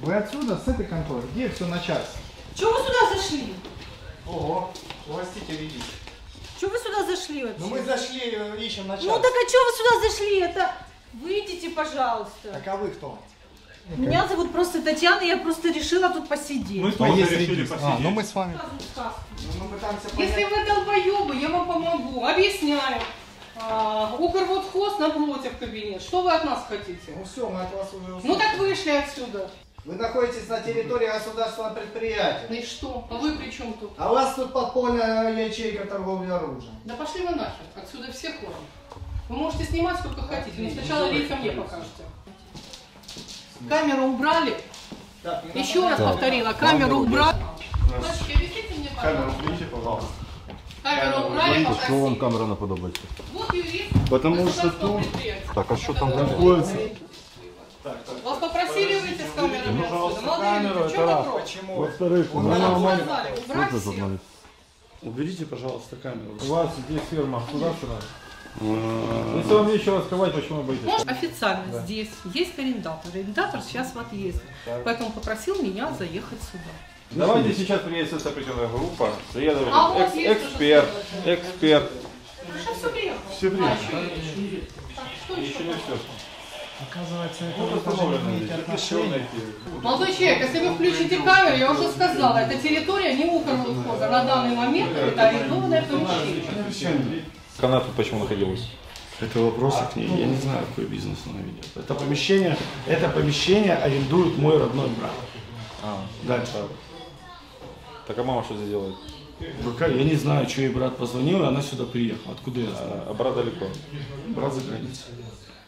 Вы отсюда, с этой конторы, где все начальство? Чего вы сюда зашли? Ого, властитель видите. Чего вы сюда зашли вообще? Ну мы зашли, ищем начальство. Ну так а чего вы сюда зашли? Это... Выйдите, пожалуйста. Так а вы кто? Меня зовут просто Татьяна, я просто решила тут посидеть. Мы тоже решили посидеть. ну мы с вами. Ну, мы пытаемся если вы долбоебы, я вам помогу. Объясняю. Укрводхоз напротив кабинет. Что вы от нас хотите? Ну все, мы от вас уже услышали. Ну так вышли отсюда. Вы находитесь на территории государственного предприятия. Ну и что? А вы при чем тут? А у вас тут подпольная ячейка торговли оружием. Да пошли вы нахер. Отсюда все хором. Вы можете снимать сколько хотите, но сначала лица мне покажете. Камеру убрали. Так, Еще раз повторила, камеру убрали. Мальчики, объясните мне, Камеру пожалуйста. включите, пожалуйста. Камеру убрали, Что вам попросили. камера наподобається? Вот юрист. Потому что государственного тут... предприятия. Так, а что там Который находится? Вас попросили выйти с камерами отсюда. Молодые камеру, люди, в чем это вопрос? почему? Во-вторых, Он Вы нам нам говорит, сказали, убрать это всех. журналист. Уберите, пожалуйста, камеру. У вас здесь фирма государственная. Если вам нечего скрывать, почему вы боитесь? Может, официально здесь есть арендатор. Арендатор сейчас в отъезде. Поэтому попросил меня заехать сюда. Давайте сейчас приветствуется определенная группа. Следователь, А вот есть эксперт, уже эксперт. Хорошо, все приехало. Все время. Что еще? Еще не все. Оказывается, это Ну, вы тоже установлено имеете здесь. отношение. Молодой человек, если вы включите камеру, я уже сказала, эта территория не Укрводхоза. На данный момент это арендованное помещение. Она тут почему находилась? Это вопросы к ней. Я не знаю, какой бизнес она ведет. Это помещение арендует мой родной брат. Дальше. Так а мама что здесь делает? Я не знаю, что ей брат позвонил, и она сюда приехала. Откуда я знаю? А брат далеко. Брат за границей.